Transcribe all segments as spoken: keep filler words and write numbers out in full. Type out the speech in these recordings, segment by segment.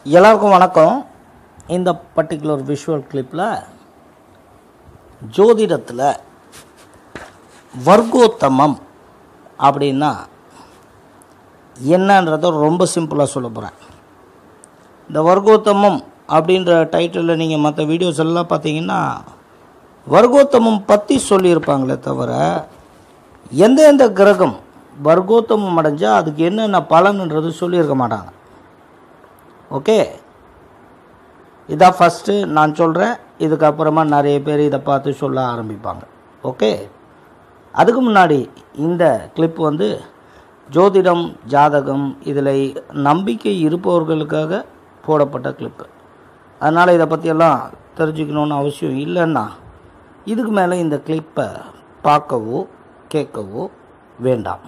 எல்லாருக்கும் வணக்கம். இந்த பர்டிகுலர் விஷுவல் கிளிப்பில் ஜோதிடத்தில் வர்க்கோத்தமம் அப்படின்னா என்னன்றதை ரொம்ப சிம்பிளாக சொல்ல போகிறேன். இந்த வர்க்கோத்தமம் அப்படின்ற டைட்டிலில் நீங்கள் மற்ற வீடியோஸ் எல்லாம் பார்த்தீங்கன்னா வர்க்கோத்தமம் பற்றி சொல்லியிருப்பாங்களே தவிர எந்த எந்த கிரகம் வர்க்கோத்தமம் அடைஞ்சால் அதுக்கு என்னென்ன பலன்ன்றது சொல்லியிருக்க மாட்டாங்க. ஓகே, இதான் ஃபஸ்ட்டு நான் சொல்கிறேன். இதுக்கப்புறமா நிறைய பேர் இதை பார்த்து சொல்ல ஆரம்பிப்பாங்க. ஓகே, அதுக்கு முன்னாடி இந்த கிளிப் வந்து ஜோதிடம், ஜாதகம் இதில் நம்பிக்கை இருப்பவர்களுக்காக போடப்பட்ட கிளிப்பு. அதனால் இதை பற்றியெல்லாம் தெரிஞ்சுக்கணுன்னு அவசியம் இல்லைன்னா இதுக்கு மேலே இந்த கிளிப்பை பார்க்கவோ கேட்கவோ வேண்டாம்.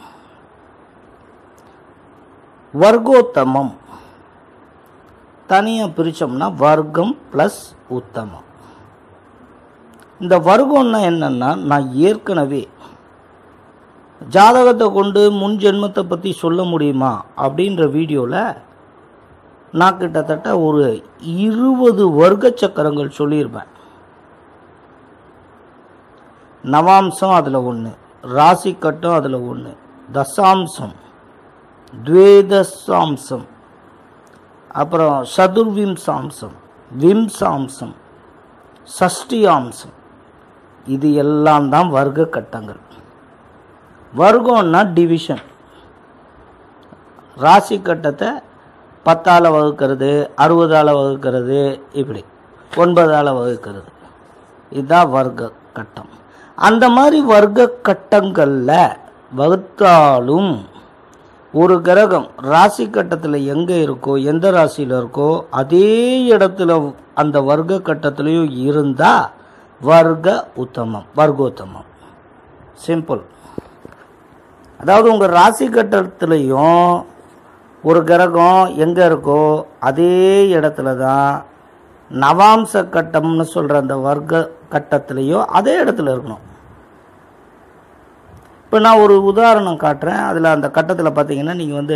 வர்க்கோத்தமம் தனியாக பிரித்தோம்னா வர்க்கம் ப்ளஸ் உத்தமம். இந்த வர்க்கம்னா என்னென்னா, நான் ஏற்கனவே ஜாதகத்தை கொண்டு முன் ஜென்மத்தை பற்றி சொல்ல முடியுமா அப்படின்ற வீடியோவில் நான் கிட்டத்தட்ட ஒரு இருபது வர்க்க சக்கரங்கள் சொல்லியிருப்பேன். நவாம்சம் அதில் ஒன்று, ராசி கட்டம் அதில் ஒன்று, தசாம்சம், துவேதசாம்சம், அப்புறம் சதுர்விம்சாம்சம், விம்சாம்சம், சஷ்டியாம்சம், இது எல்லாம் தான் வர்க்க கட்டங்கள். வர்க்கம்னா டிவிஷன். ராசி கட்டத்தை பத்தால் வகுக்கிறது, அறுபதால் வகுக்கிறது, இப்படி ஒன்பதால் வகுக்கிறது, இதுதான் வர்க்க கட்டம். அந்த மாதிரி வர்க்க கட்டங்களில் வகுத்தாலும் ஒரு கிரகம் ராசி கட்டத்தில் எங்கே இருக்கோ, எந்த ராசியில் இருக்கோ அதே இடத்துல அந்த வர்க்க கட்டத்திலையும் இருந்தால் வர்க்க உத்தமம், வர்க்கோத்தமம். சிம்பிள். அதாவது உங்கள் ராசி கட்டத்திலையும் ஒரு கிரகம் எங்கே இருக்கோ அதே இடத்துல தான் நவாம்ச கட்டம்னு சொல்கிற அந்த வர்க்க கட்டத்திலையும் அதே இடத்துல இருக்கணும். இப்போ நான் ஒரு உதாரணம் காட்டுறேன். அதில் அந்த கட்டத்தில் பார்த்தீங்கன்னா நீங்கள் வந்து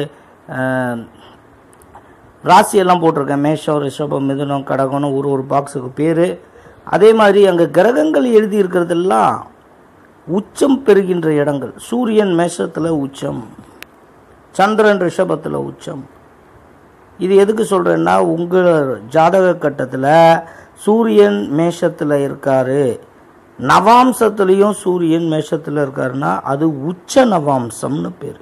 ராசியெல்லாம் போட்டிருக்கேன். மேஷம், ரிஷபம், மிதுனம், கடகம்னு ஒரு ஒரு பாக்ஸுக்கு பேர். அதே மாதிரி அங்கே கிரகங்கள் எழுதி இருக்கிறதெல்லாம் உச்சம் பெறுகின்ற இடங்கள். சூரியன் மேஷத்தில் உச்சம், சந்திரன் ரிஷபத்தில் உச்சம். இது எதுக்கு சொல்கிறேன்னா, உங்கள் ஜாதக கட்டத்தில் சூரியன் மேஷத்தில் இருக்கார், நவாம்சத்துலேயும் சூரியன் மேஷத்தில் இருக்காருன்னா அது உச்ச நவாம்சம்னு பேர்.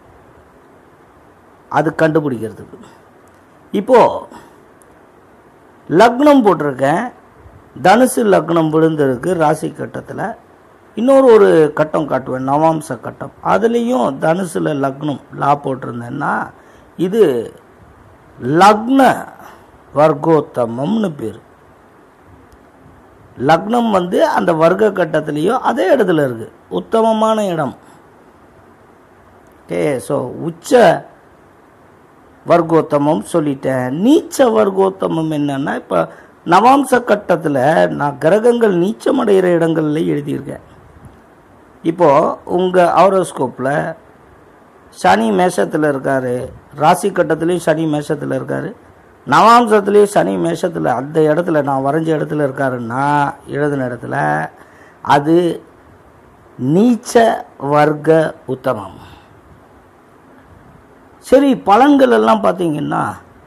அது கண்டுபிடிக்கிறதுக்கு இப்போது லக்னம் போட்டிருக்கேன். தனுசு லக்னம் விழுந்திருக்கு ராசி கட்டத்தில். இன்னொரு ஒரு கட்டம் காட்டுவேன், நவாம்ச கட்டம். அதுலேயும் தனுசில் லக்னம் லா போட்டிருந்தேன்னா இது லக்ன வர்க்கோத்தமம்னு பேர். லக்னம் வந்து அந்த வர்க்க கட்டத்திலேயோ அதே இடத்துல இருக்கு, உத்தமமான இடம். ஓகே, ஸோ உச்ச வர்க்கோத்தமம் சொல்லிட்டேன். நீச்ச வர்க்கோத்தமம் என்னன்னா, இப்போ நவாம்ச கட்டத்தில் நான் கிரகங்கள் நீச்சமடைகிற இடங்கள்ல எழுதியிருக்கேன். இப்போது உங்கள் ஹாரோஸ்கோப்பில் சனி மேஷத்தில் இருக்கார், ராசி கட்டத்துலேயும் சனி மேஷத்தில் இருக்கார், நவாம்சத்துலேயும் சனி மேஷத்தில் அந்த இடத்துல நான் வரைஞ்ச இடத்துல இருக்காருன்னா எழுதின இடத்துல அது நீச்ச வர்க்க உத்தமம். சரி, பலன்கள் எல்லாம் பார்த்தீங்கன்னா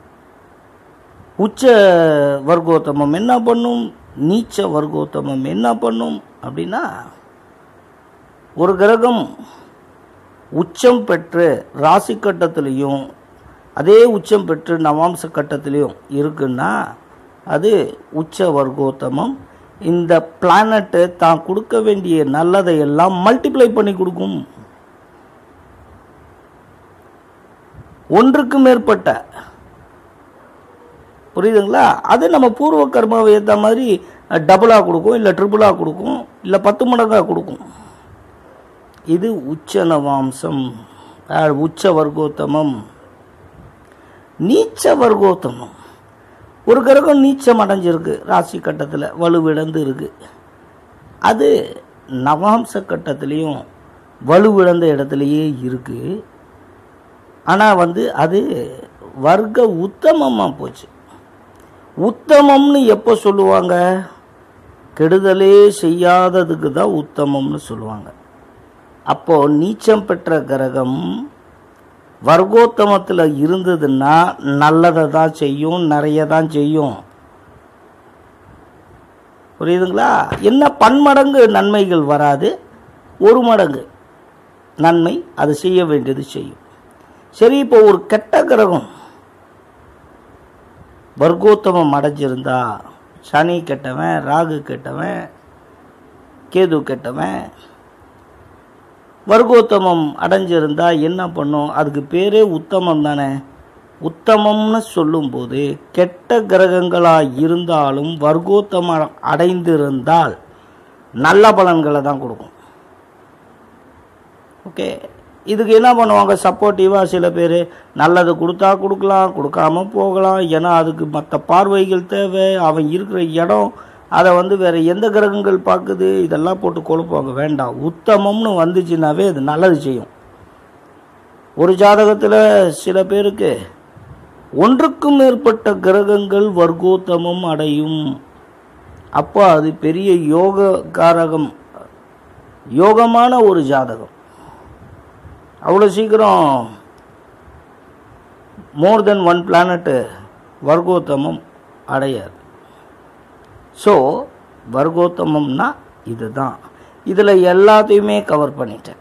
உச்ச வர்க்கோத்தமம் என்ன பண்ணும், நீச்ச வர்க்கோத்தமம் என்ன பண்ணும் அப்படின்னா, ஒரு கிரகம் உச்சம் பெற்று ராசி கட்டத்திலையும் அதே உச்சம் பெற்று நவாம்ச கட்டத்திலையும் இருக்குன்னா அது உச்ச வர்க்கோத்தமம். இந்த பிளானட்டு தான் கொடுக்க வேண்டிய நல்லதை எல்லாம் மல்டிப்ளை பண்ணி கொடுக்கும். ஒன்றுக்கு மேற்பட்ட, புரியுதுங்களா? அது நம்ம பூர்வ கர்மாவை ஏற்ற மாதிரி டபுளாக கொடுக்கும், இல்லை ட்ரிபிளாக கொடுக்கும், இல்லை பத்து மடங்காக கொடுக்கும். இது உச்ச நவாம்சம், உச்ச வர்க்கோத்தமம். நீச்ச வர்க்கோத்தமம், ஒரு கிரகம் நீச்சம் அடைஞ்சிருக்கு ராசி கட்டத்தில், வலுவிழந்து இருக்கு. அது நவாம்ச கட்டத்திலையும் வலுவிழந்த இடத்துலையே இருக்குது. ஆனால் வந்து அது வர்க்க உத்தமமாக போச்சு. உத்தமம்னு எப்போ சொல்லுவாங்க? கெடுதலே செய்யாததுக்கு தான் உத்தமம்னு சொல்லுவாங்க. அப்போ நீச்சம் பெற்ற கிரகம் வர்க்கோத்தமத்தில் இருந்ததுன்னா நல்லதை தான் செய்யும், நிறைய தான் செய்யும். புரியுதுங்களா? என்ன பன்மடங்கு நன்மைகள் வராது, ஒரு மடங்கு நன்மை அது செய்ய வேண்டியது செய்யும். சரி, இப்போ ஒரு கெட்ட கிரகம் வர்க்கோத்தமம் அடைஞ்சிருந்தா, சனி கெட்டவன், ராகு கெட்டவன், கேது கெட்டவன் வர்க்கோத்தமம் அடைஞ்சிருந்தா என்ன பண்ணும்? அதுக்கு பேரே உத்தமம் தானே. உத்தமம்னு சொல்லும்போது கெட்ட கிரகங்களாக இருந்தாலும் வர்க்கோத்தமம் அடைந்திருந்தால் நல்ல பலன்களை தான் கொடுக்கும். ஓகே, இதுக்கு என்ன பண்ணுவாங்க? சப்போர்ட்டிவாக சில பேர் நல்லது கொடுத்தா கொடுக்கலாம், கொடுக்காம போகலாம். ஏன்னா அதுக்கு மற்ற பார்வைகள் தேவை, அவன் இருக்கிற இடம், அதை வந்து வேறு எந்த கிரகங்கள் பார்க்குது, இதெல்லாம் போட்டு குழப்புவாங்க. வேண்டாம், உத்தமம்னு வந்துச்சுன்னாவே அது நல்லது செய்யும். ஒரு ஜாதகத்தில் சில பேருக்கு ஒன்றுக்கும் மேற்பட்ட கிரகங்கள் வர்க்கோத்தமம் அடையும். அப்போ அது பெரிய யோக காரகம், யோகமான ஒரு ஜாதகம். அவ்வளோ சீக்கிரம் மோர் தென் ஒன் பிளானட்டு வர்க்கோத்தமம் அடையாது. ஸோ வர்க்கோத்தமம்னா இதுதான். இதில் எல்லாத்தையுமே கவர் பண்ணிட்டேன்.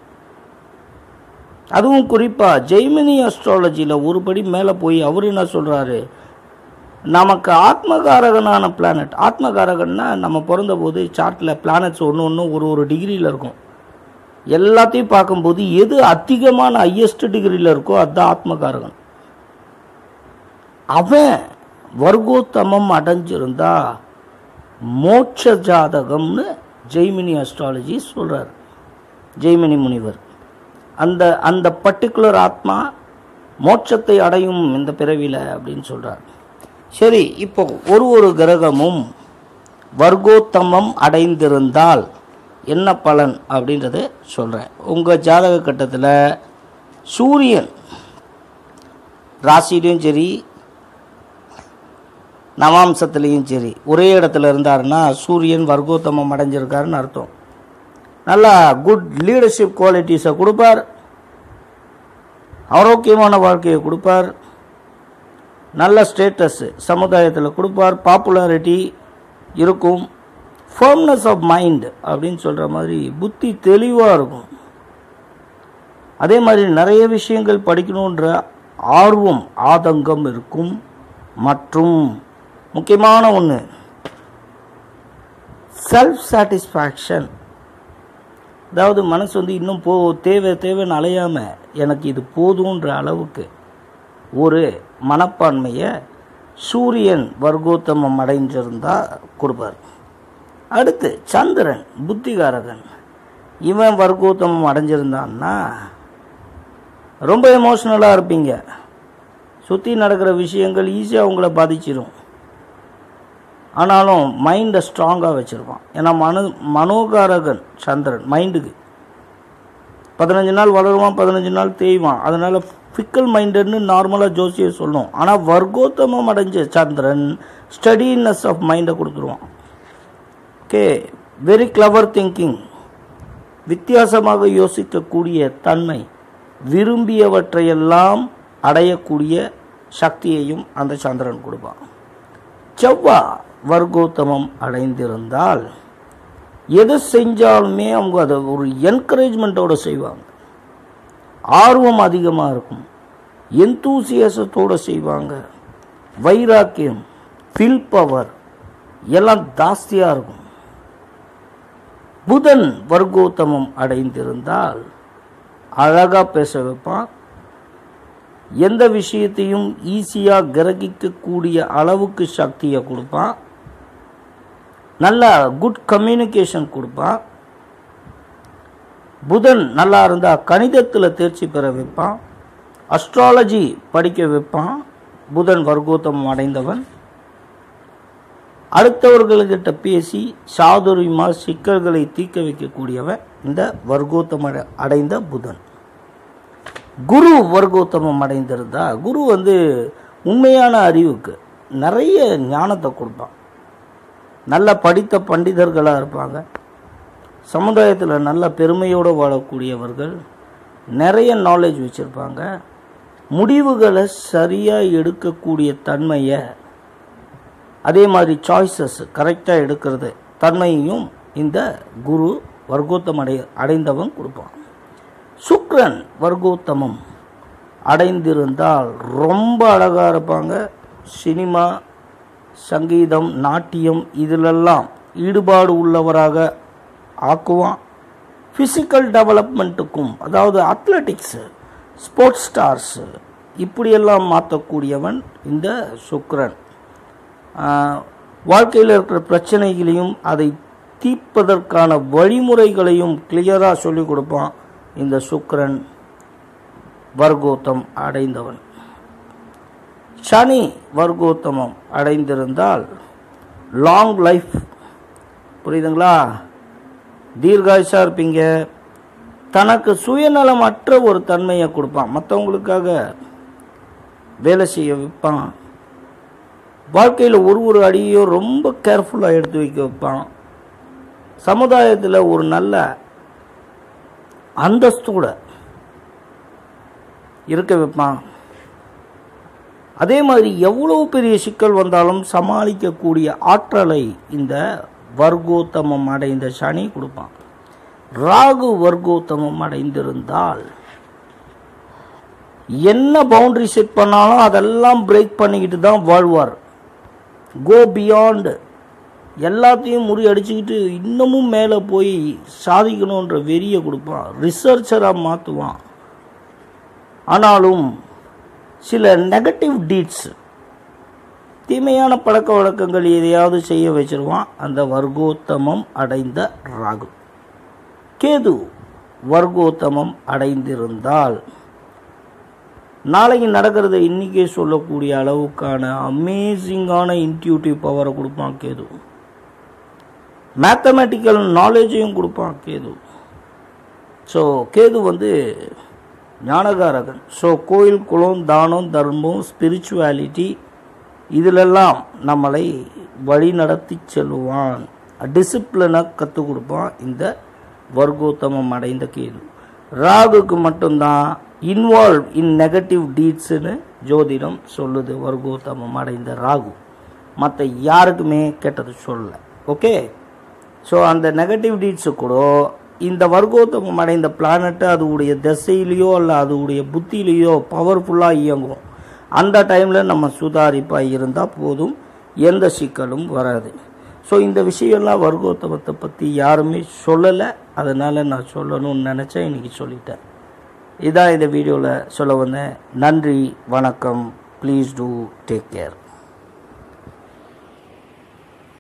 அதுவும் குறிப்பாக ஜெய்மினி அஸ்ட்ராலஜியில் ஒரு படி மேலே போய் அவர் என்ன சொல்கிறாரு? நமக்கு ஆத்மகாரகனான பிளானட், ஆத்மகாரகன்னா நம்ம பிறந்தபோது சார்ட்டில் பிளானட்ஸ் ஒன்று ஒன்று ஒரு ஒரு டிகிரியில் இருக்கும். எல்லாத்தையும் பார்க்கும்போது எது அதிகமான ஹையஸ்ட் டிகிரியில் இருக்கோ அதுதான் ஆத்மகாரகன். அவன் வர்க்கோத்தமம் அடைஞ்சிருந்தா மோட்ச ஜாதகம்னு ஜெய்மினி அஸ்ட்ராலஜி சொல்கிறார். ஜெய்மினி முனிவர் அந்த அந்த பர்டிகுலர் ஆத்மா மோட்சத்தை அடையும் இந்த பிறவியில் அப்படின்னு சொல்கிறார். சரி, இப்போ ஒரு ஒரு கிரகமும் வர்க்கோத்தமம் அடைந்திருந்தால் என்ன பலன் அப்படின்றது சொல்கிறேன். உங்கள் ஜாதக கட்டத்தில் சூரியன் ராசிலையும் சரி நவாம்சத்துலேயும் சரி ஒரே இடத்துல இருந்தாருன்னா சூரியன் வர்க்கோத்தமம் அடைஞ்சிருக்காருன்னு அர்த்தம். நல்லா குட் லீடர்ஷிப் குவாலிட்டிஸை கொடுப்பார், ஆரோக்கியமான வாழ்க்கையை கொடுப்பார், நல்ல ஸ்டேட்டஸ் சமுதாயத்தில் கொடுப்பார், பாப்புலாரிட்டி இருக்கும், ஃபர்ம்னஸ் ஆஃப் மைண்ட் அப்படின்னு சொல்கிற மாதிரி புத்தி தெளிவாக இருக்கும். அதே மாதிரி நிறைய விஷயங்கள் படிக்கணுன்ற ஆர்வம் ஆதங்கம் இருக்கும். மற்றும் முக்கியமான ஒன்று செல்ஃப் சாட்டிஸ்ஃபேக்ஷன். அதாவது மனசு வந்து இன்னும் போ தேவை தேவைன்னு அலையாமல் எனக்கு இது போதுன்ற அளவுக்கு ஒரு மனப்பான்மையை சூரியன் வர்க்கோத்தமம் அடைஞ்சிருந்தால் கொடுப்பார். அடுத்து சந்திரன் புத்திகாரகன். இவன் வர்க்கோத்தமம் அடைஞ்சிருந்தான்னா ரொம்ப எமோஷ்னலாக இருப்பீங்க. சுற்றி நடக்கிற விஷயங்கள் ஈஸியாக உங்களை பாதிச்சிடும். ஆனாலும் மைண்டை ஸ்ட்ராங்காக வச்சுருப்பான். ஏன்னா மனோ மனோகாரகன் சந்திரன் மைண்டுக்கு. பதினஞ்சு நாள் வளருவான், பதினஞ்சு நாள் தேய்வான். அதனால் ஃபிக்கல் மைண்டட்னு நார்மலாக ஜோசியர் சொல்லணும். ஆனால் வர்க்கோத்தமம் அடைஞ்ச சந்திரன் ஸ்டடினஸ் ஆஃப் மைண்டை கொடுத்துருவான். ஓகே, வெரி கிளவர் திங்கிங், வித்தியாசமாக யோசிக்கக்கூடிய தன்மை, விரும்பியவற்றையெல்லாம் அடையக்கூடிய சக்தியையும் அந்த சந்திரன் கொடுப்பான். செவ்வாய் வர்க்கோத்தமம் அடைந்திருந்தால் எது செஞ்சாலுமே அவங்க அதை ஒரு என்கரேஜ்மெண்ட்டோடு செய்வாங்க. ஆர்வம் அதிகமாக இருக்கும், எந்தூசியசத்தோடு செய்வாங்க. வைராக்கியம், வில் பவர் எல்லாம் ஜாஸ்தியாக இருக்கும். புதன் வர்க்கோத்தமம் அடைந்திருந்தால் அழகாக பேச வைப்பான். எந்த விஷயத்தையும் ஈஸியாக கிரகிக்கக்கூடிய அளவுக்கு சக்தியை கொடுப்பான். நல்லா குட் கம்யூனிகேஷன் கொடுப்பான். புதன் நல்லா இருந்தால் கணிதத்தில் தேர்ச்சி பெற வைப்பான், அஸ்ட்ராலஜி படிக்க வைப்பான். புதன் வர்க்கோத்தமம் அடைந்தவன் அடுத்தவர்கள்கிட்ட பேசி சாதுரியமாக சிக்கல்களை தீர்க்க வைக்கக்கூடியவன் இந்த வர்க்கோத்தமம் அடைந்த புதன். குரு வர்க்கோத்தமம் அடைந்திருந்தா, குரு வந்து உண்மையான அறிவுக்கு நிறைய ஞானத்தை கொடுப்பான். நல்ல படித்த பண்டிதர்களாக இருப்பாங்க. சமுதாயத்தில் நல்ல பெருமையோடு வாழக்கூடியவர்கள், நிறைய நாலேஜ் வச்சுருப்பாங்க. முடிவுகளை சரியாக எடுக்கக்கூடிய தன்மையை, அதே மாதிரி சாய்ஸஸ் கரெக்டாக எடுக்கிறது தன்மையையும் இந்த குரு வர்க்கோத்தமம் அடை அடைந்தவன் கொடுப்பான். சுக்கிரன் வர்க்கோத்தமம் அடைந்திருந்தால் ரொம்ப அழகாக இருப்பாங்க. சினிமா, சங்கீதம், நாட்டியம் இதிலெல்லாம் ஈடுபாடு உள்ளவராக ஆக்குவான். ஃபிசிக்கல் டெவலப்மெண்ட்டுக்கும், அதாவது அத்லெட்டிக்ஸு, ஸ்போர்ட்ஸ் ஸ்டார்ஸு இப்படியெல்லாம் மாற்றக்கூடியவன் இந்த சுக்கிரன். வாழ்க்கையில் இருக்கிற பிரச்சனைகளையும் அதை தீர்ப்பதற்கான வழிமுறைகளையும் கிளியராக சொல்லிக் கொடுப்பான் இந்த சுக்கிரன் வர்க்கோத்தம் அடைந்தவன். சனி வர்க்கோத்தமம் அடைந்திருந்தால் லாங் லைஃப், புரியுதுங்களா, தீர்காயுஷா இருப்பீங்க. தனக்கு சுயநலமற்ற ஒரு தன்மையை கொடுப்பான். மற்றவங்களுக்காக வேலை செய்ய வைப்பான். வாழ்க்கையில் ஒரு ஒரு அடியோ ரொம்ப கேர்ஃபுல்லாக எடுத்து வைக்க வைப்பான். சமுதாயத்தில் ஒரு நல்ல அந்தஸ்தோட இருக்க வைப்பான். அதே மாதிரி எவ்வளோ பெரிய சிக்கல் வந்தாலும் சமாளிக்கக்கூடிய ஆற்றலை இந்த வர்க்கோத்தமம் அடைந்த சனி கொடுப்பான். ராகு வர்க்கோத்தமம் அடைந்திருந்தால் என்ன பவுண்டரி செட் பண்ணாலும் அதெல்லாம் பிரேக் பண்ணிக்கிட்டு தான் வாழ்வார். கோ பியாண்ட், எல்லாத்தையும் முறியடிச்சுக்கிட்டு இன்னமும் மேலே போய் சாதிக்கணுன்ற வெறியை கொடுப்பான். ரிசர்ச்சராக மாற்றுவான். ஆனாலும் சில நெகட்டிவ் டீட்ஸ், தீமையான பழக்க வழக்கங்கள் எதையாவது செய்ய வச்சிருவான் அந்த வர்க்கோத்தமம் அடைந்த ராகு. கேது வர்க்கோத்தமம் அடைந்திருந்தால் நாளைக்கு நடக்கிறத இன்றைக்கே சொல்லக்கூடிய அளவுக்கான அமேசிங்கான இன்ட்யூட்டிவ் பவரை கொடுப்பான் கேது. மேத்தமேட்டிக்கல் நாலேஜையும் கொடுப்பான் கேது. ஸோ கேது வந்து ஞானகாரகன். ஸோ கோயில், குலம், தானம், தர்மம், ஸ்பிரிச்சுவாலிட்டி இதிலெல்லாம் நம்மளை வழி நடத்தி செல்லுவான். டிசிப்ளினை கற்றுக் கொடுப்பான் இந்த வர்க்கோத்தமம் அடைந்த கேது. ராகுக்கு மட்டும்தான் இன்வால்வ் இன் நெகட்டிவ் டீட்ஸ்னு ஜோதிடம் சொல்லுது. வர்க்கோத்தமம் அடைந்த ராகு மற்ற யாருக்குமே கெட்டது சொல்லலை. ஓகே, ஸோ அந்த நெகட்டிவ் டீட்ஸு கூட இந்த வர்க்கோத்தமம் அடைந்த பிளானட்டை அதுடைய திசையிலையோ அல்ல அதுடைய புத்தியிலையோ பவர்ஃபுல்லாக இயங்கும். அந்த டைமில் நம்ம சுதாரிப்பாக இருந்தால் போதும், எந்த சிக்கலும் வராது. ஸோ இந்த விஷயம்லாம் வர்க்கோத்தமத்தை பற்றி யாருமே சொல்லலை, அதனால் நான் சொல்லணும்னு நினச்சேன், இன்றைக்கி சொல்லிட்டேன். இதான் இந்த வீடியோவில் சொல்ல வந்தேன். நன்றி, வணக்கம். Please do take care.